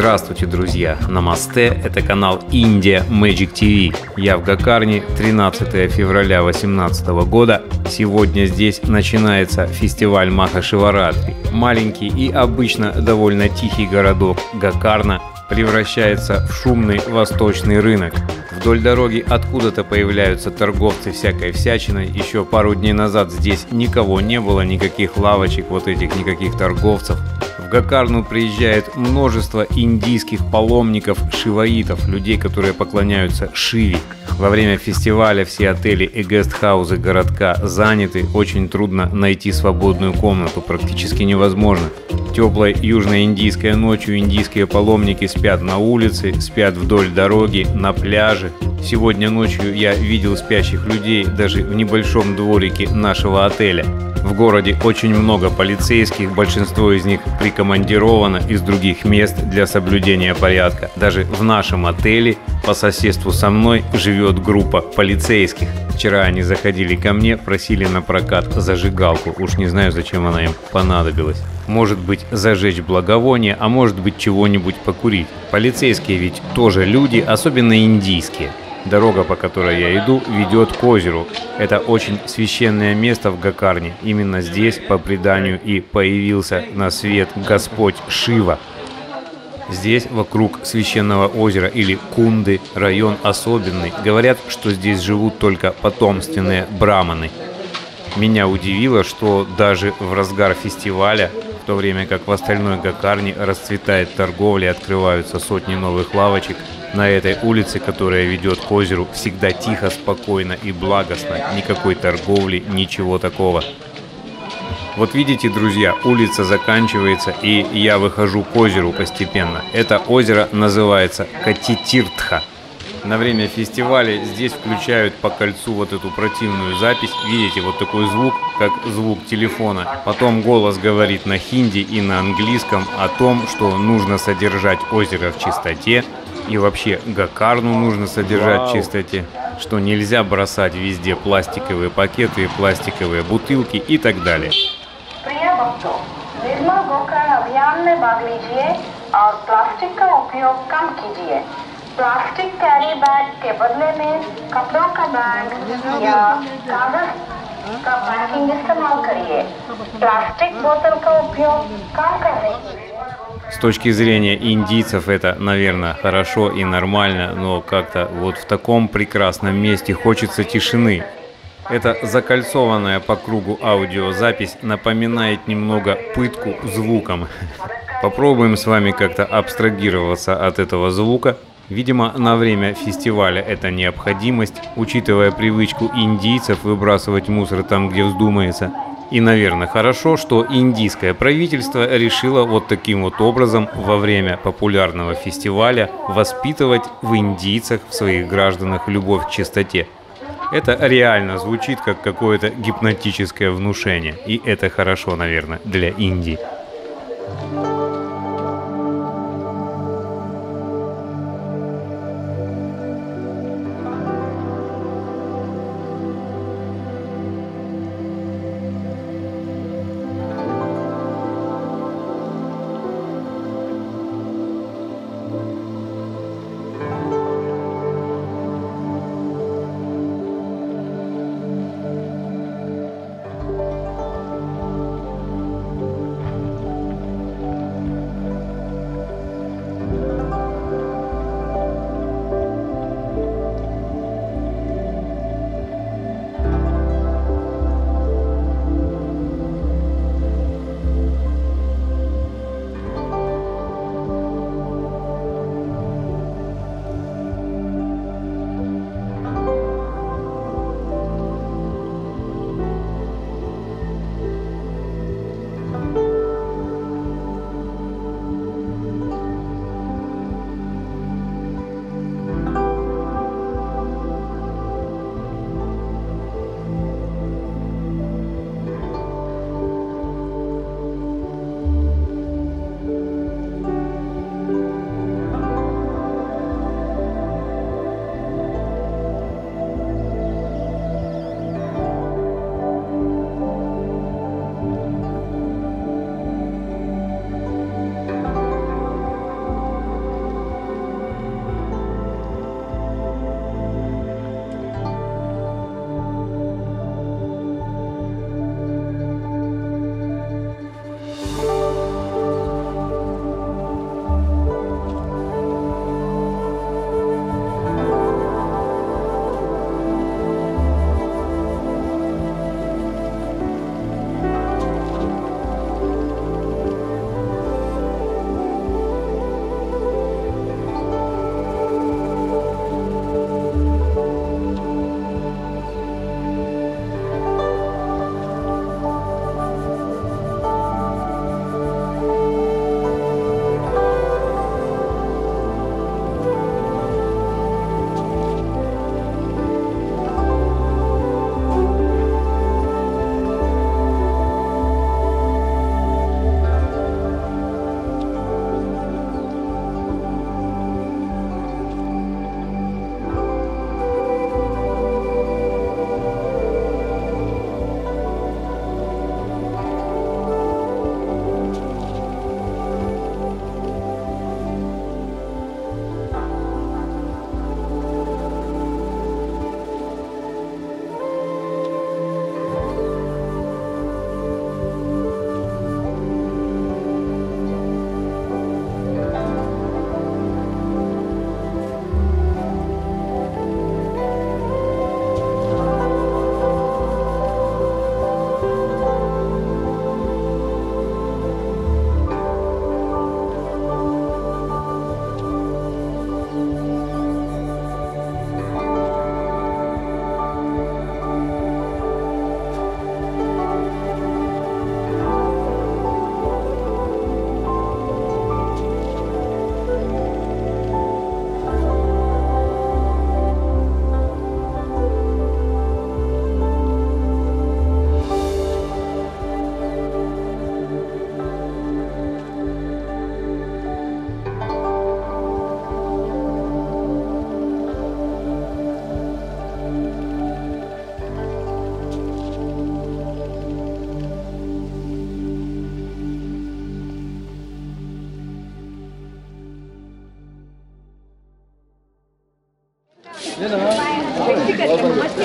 Здравствуйте, друзья! Намасте, это канал India Magic TV. Я в Гокарне, 13 февраля 2018 года. Сегодня здесь начинается фестиваль Маха-Шиваратри. Маленький и обычно довольно тихий городок Гокарна превращается в шумный восточный рынок. Вдоль дороги откуда-то появляются торговцы всякой всячиной. Еще пару дней назад здесь никого не было, никаких лавочек, никаких торговцев. В Гокарну приезжает множество индийских паломников, шиваитов, людей, которые поклоняются Шиве. Во время фестиваля все отели и гестхаузы городка заняты, очень трудно найти свободную комнату, практически невозможно. Теплой южноиндийской ночью индийские паломники спят на улице, спят вдоль дороги, на пляже. Сегодня ночью я видел спящих людей даже в небольшом дворике нашего отеля. В городе очень много полицейских, большинство из них прикомандировано из других мест для соблюдения порядка. Даже в нашем отеле по соседству со мной живет группа полицейских. Вчера они заходили ко мне, просили на прокат зажигалку. Уж не знаю, зачем она им понадобилась. Может быть, зажечь благовоние, а может быть, чего-нибудь покурить. Полицейские ведь тоже люди, особенно индийские. Дорога, по которой я иду, ведет к озеру. Это очень священное место в Гокарне. Именно здесь, по преданию, и появился на свет Господь Шива. Здесь, вокруг священного озера или Кунды, район особенный. Говорят, что здесь живут только потомственные браманы. Меня удивило, что даже в разгар фестиваля, в то время как в остальной Гокарне расцветает торговля и открываются сотни новых лавочек, на этой улице, которая ведет к озеру, всегда тихо, спокойно и благостно. Никакой торговли, ничего такого. Вот видите, друзья, улица заканчивается, и я выхожу к озеру постепенно. Это озеро называется Катитиртха. На время фестиваля здесь включают по кольцу вот эту противную запись. Видите, вот такой звук, как звук телефона. Потом голос говорит на хинди и на английском о том, что нужно содержать озеро в чистоте. И вообще Гокарну нужно содержать в чистоте, что нельзя бросать везде пластиковые пакеты, пластиковые бутылки и так далее. Plastic carry bag के बदले में कपड़ों का बैग या कागज का पैकिंग इस्तेमाल करिए। प्लास्टिक बोतल का उपयोग कम करें। С точки зрения индийцев это, наверное, хорошо и нормально, но как-то вот в таком прекрасном месте хочется тишины. Эта закольцованная по кругу аудиозапись напоминает немного пытку звуком. Попробуем с вами как-то абстрагироваться от этого звука. Видимо, на время фестиваля это необходимость, учитывая привычку индийцев выбрасывать мусор там, где вздумается. И, наверное, хорошо, что индийское правительство решило вот таким вот образом во время популярного фестиваля воспитывать в индийцах, в своих гражданах, любовь к чистоте. Это реально звучит как какое-то гипнотическое внушение. И это хорошо, наверное, для Индии.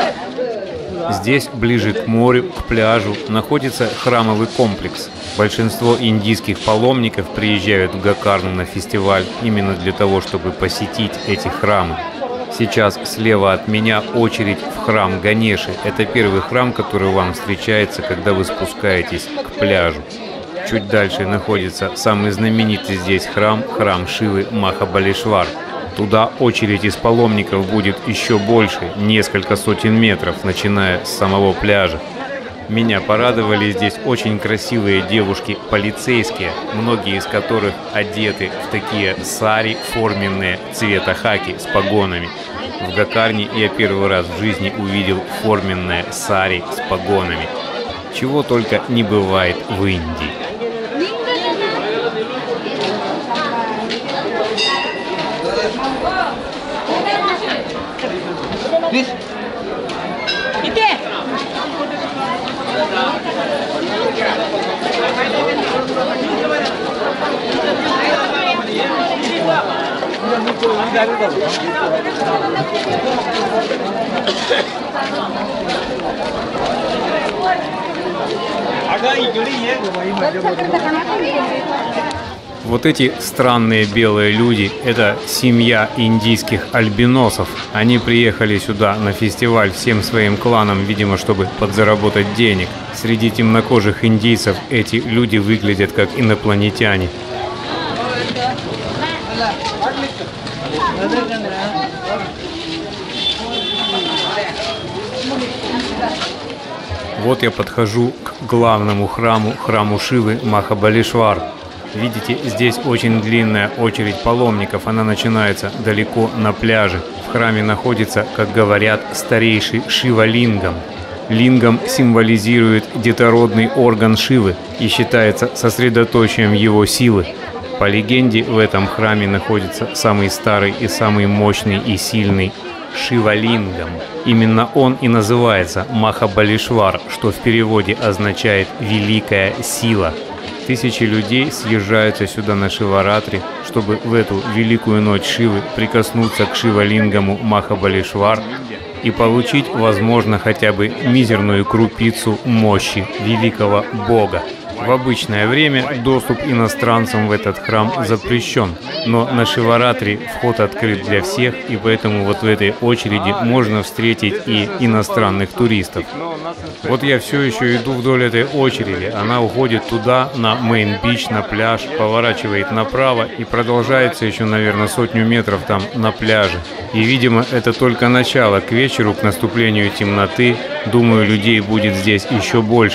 Здесь, ближе к морю, к пляжу, находится храмовый комплекс. Большинство индийских паломников приезжают в Гокарну на фестиваль именно для того, чтобы посетить эти храмы. Сейчас слева от меня очередь в храм Ганеши. Это первый храм, который вам встречается, когда вы спускаетесь к пляжу. Чуть дальше находится самый знаменитый здесь храм, храм Шивы Махабалишвар. Туда очередь из паломников будет еще больше, несколько сотен метров, начиная с самого пляжа. Меня порадовали здесь очень красивые девушки-полицейские, многие из которых одеты в такие сари форменные цвета хаки с погонами. В Гокарне я первый раз в жизни увидел форменное сари с погонами. Чего только не бывает в Индии. Вот эти странные белые люди – это семья индийских альбиносов. Они приехали сюда на фестиваль всем своим кланом, видимо, чтобы подзаработать денег. Среди темнокожих индийцев эти люди выглядят как инопланетяне. Вот я подхожу к главному храму, храму Шивы Махабалишвар. Видите, здесь очень длинная очередь паломников, она начинается далеко на пляже. В храме находится, как говорят, старейший Шива-лингам. Лингам символизирует детородный орган Шивы и считается сосредоточием его силы. По легенде, в этом храме находится самый старый и самый мощный и сильный Шива-лингам. Именно он и называется Махабалишвар, что в переводе означает «великая сила». Тысячи людей съезжаются сюда на Шиваратри, чтобы в эту великую ночь Шивы прикоснуться к Шива-лингаму Махабалишвар и получить, возможно, хотя бы мизерную крупицу мощи великого бога. В обычное время доступ иностранцам в этот храм запрещен, но на Шиваратри вход открыт для всех, и поэтому вот в этой очереди можно встретить и иностранных туристов. Вот я все еще иду вдоль этой очереди, она уходит туда, на Мейн-Бич, на пляж, поворачивает направо и продолжается еще, наверное, 100 метров там на пляже. И, видимо, это только начало. К вечеру, к наступлению темноты, думаю, людей будет здесь еще больше.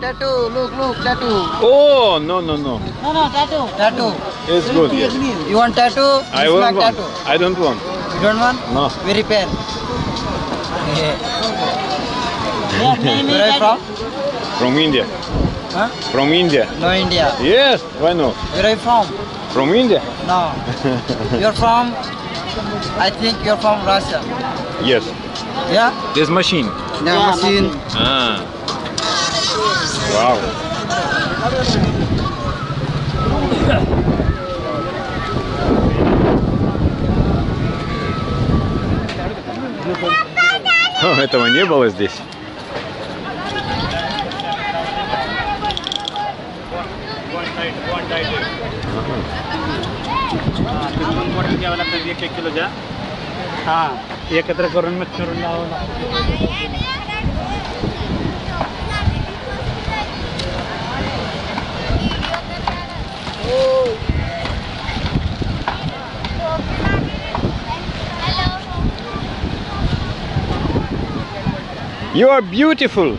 tattoo. Look, tattoo. Oh, no, no, no. No, tattoo. Tattoo. It's good. Yes. You want tattoo? I This don't black want. tattoo. I don't want. You don't want? No. Very pain. Where are you from? From India. Huh? From India. No, India. Yes. Why not? Where are you from? From India. No. You're from? I think you're from Russia. Yes. Yeah? This machine. Yeah, machine. Ah. Wow. О, этого не было здесь. एकत्र करून मग करून लावून You are beautiful.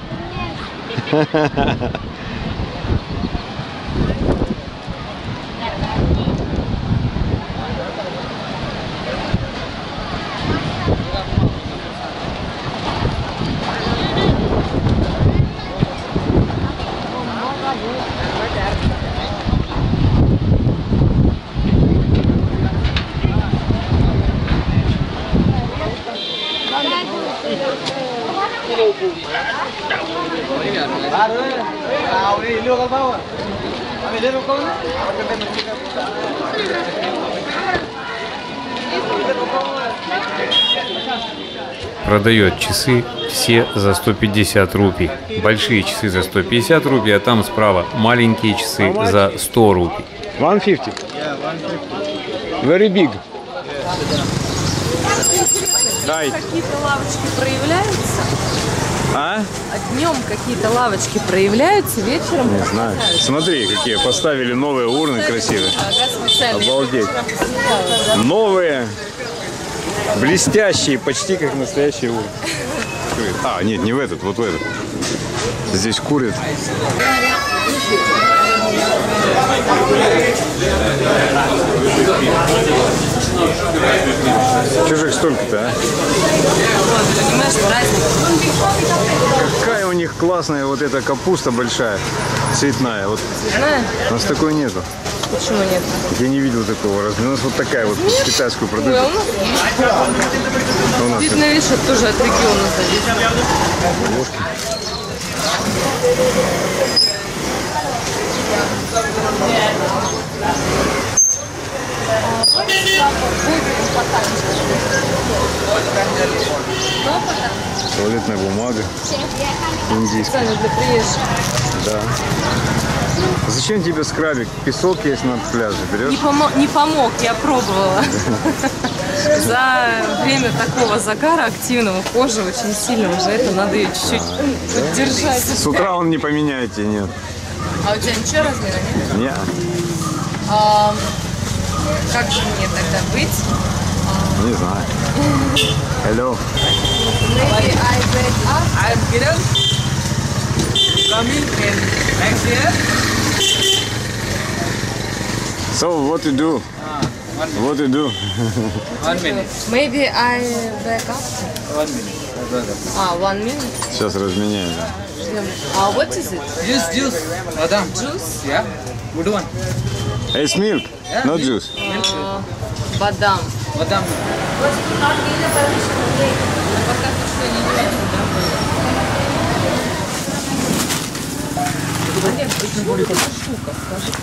Продает часы все за 150 рупий. Большие часы за 150 рупий, а там справа маленькие часы за 100 рупий. 150? Yeah, 150. Very big. Дай. Какие-то лавочки проявляются, А? а днем какие-то лавочки проявляются, вечером Не знаю. Смотри, какие поставили новые урны красивые. Ага, специально. Обалдеть. Я вечером посмотрела, Новые, блестящие, почти как настоящие урны. А, нет, не в этот, вот в этот. Здесь курят. Чужих столько-то, а? Вот, понимаешь, праздник. Какая у них классная вот эта капуста большая, цветная. Вот Знаешь, у нас такой нету. почему нет? Я не видел такого размера. У нас вот такая вот китайскую Ой, продают. а у нас есть. У нас Видно, видишь, это тоже от региона зависит. ложки. Туалетная бумага индийская. Специально для приезжих. Да. Зачем тебе скрабик? Песок есть на пляже. Берешь? Не помог, я пробовала. За время такого загара активного кожи очень сильно уже это надо ее чуть-чуть поддержать. С утра он не поменяет тебе, нет. А у тебя ничего размера нет? Не. Как же мне тогда быть? Не знаю. Hello. Maybe I break up. I'm Kiran. Coming in next year. So what you do? What you do? 1 minute. Maybe I break up. 1 minute. 1 minute. Сейчас разменяем. What is it? Juice. Badam. Juice? Yeah. Good one. It's milk, not juice. Бадам. Badam. Пока ты что не видишь, да? Олег, почему эта штука, скажи?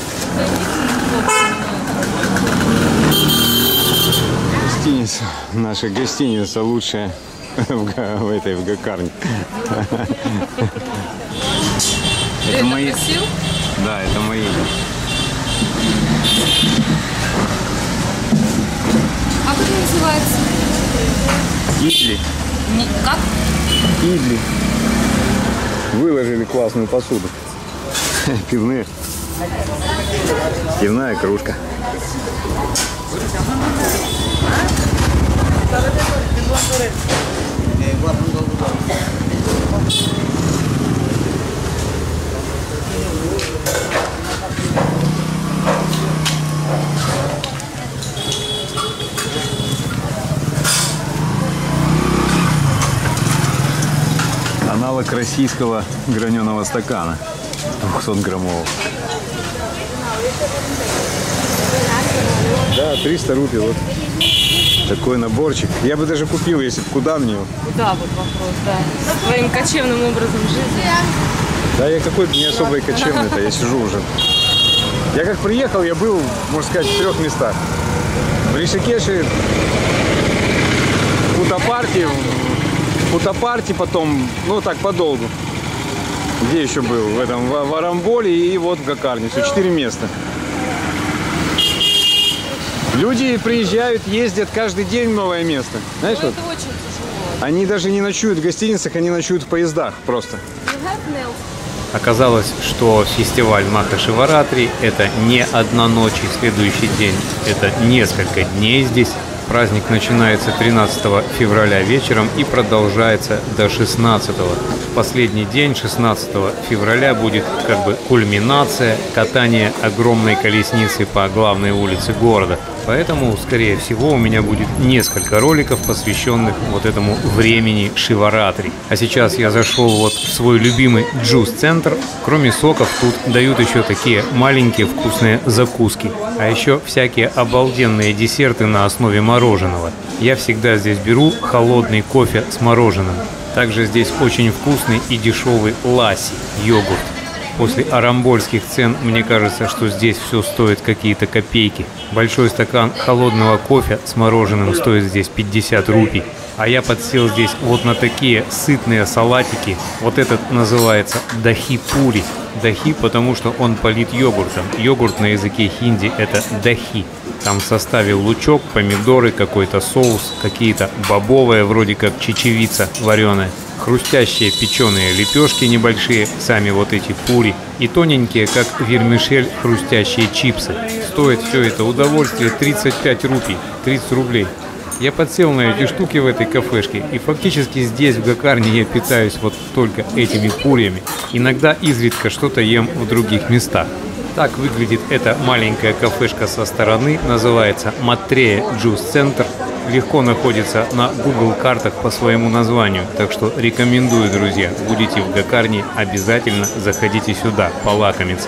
Гостиница. Наша гостиница лучшая в Гакарне. Это мои. Просил? Да, это мои. А как называется? Идли. Как? Идли. Выложили классную посуду. Пивные. Пивная кружка. Аналог российского граненого стакана 200-граммового. Да, 300 рупий, вот такой наборчик. Я бы даже купил, если бы куда мне. Да, вот вопрос, да. Своим кочевным образом жизни. Да, я какой-то не особо и кочевный-то, я сижу уже. Я как приехал, я был, можно сказать, в 3 местах. В Ришикеше, в Путапарте, потом, ну так, подолгу. Где еще был? В этом, в Арамболе и вот в Гокарне. Все, 4 места. Люди приезжают, ездят каждый день в новое место. Знаешь, вот? Это очень тяжело. Они даже не ночуют в гостиницах, они ночуют в поездах просто. Оказалось, что фестиваль Маха-Шиваратри – это не одна ночь и следующий день, это несколько дней здесь. Праздник начинается 13 февраля вечером и продолжается до 16-го. В последний день, 16 февраля, будет как бы кульминация катания огромной колесницы по главной улице города. Поэтому, скорее всего, у меня будет несколько роликов, посвященных вот этому времени Шиваратри. А сейчас я зашел вот в свой любимый джус-центр. Кроме соков, тут дают еще такие маленькие вкусные закуски. А еще всякие обалденные десерты на основе мороженого. Я всегда здесь беру холодный кофе с мороженым. Также здесь очень вкусный и дешевый ласси, йогурт. После арамбольских цен мне кажется, что здесь все стоит какие-то копейки. Большой стакан холодного кофе с мороженым стоит здесь 50 рупий. А я подсел здесь вот на такие сытные салатики. Вот этот называется дахи-пури. Дахи, потому что он полит йогуртом. Йогурт на языке хинди – это дахи. Там в составе лучок, помидоры, какой-то соус, какие-то бобовые, вроде как чечевица вареная. Хрустящие печеные лепешки небольшие, сами вот эти пури, и тоненькие, как вермишель, хрустящие чипсы. Стоит все это удовольствие 35 рупий, 30 рублей. Я подсел на эти штуки в этой кафешке, и фактически здесь, в Гокарне, я питаюсь вот только этими пурьями. Иногда изредка что-то ем в других местах. Так выглядит эта маленькая кафешка со стороны, называется Матрея Джус-центр. Легко находится на Google картах по своему названию, так что рекомендую, друзья, будете в Гокарне, обязательно заходите сюда, полакомиться.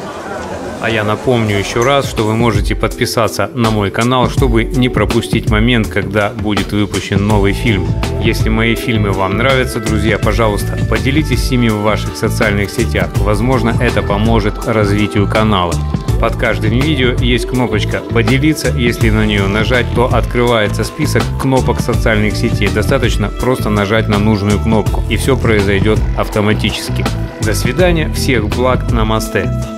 А я напомню еще раз, что вы можете подписаться на мой канал, чтобы не пропустить момент, когда будет выпущен новый фильм. Если мои фильмы вам нравятся, друзья, пожалуйста, поделитесь ими в ваших социальных сетях. Возможно, это поможет развитию канала. Под каждым видео есть кнопочка «Поделиться». Если на нее нажать, то открывается список кнопок социальных сетей. Достаточно просто нажать на нужную кнопку, и все произойдет автоматически. До свидания, всех благ, намасте.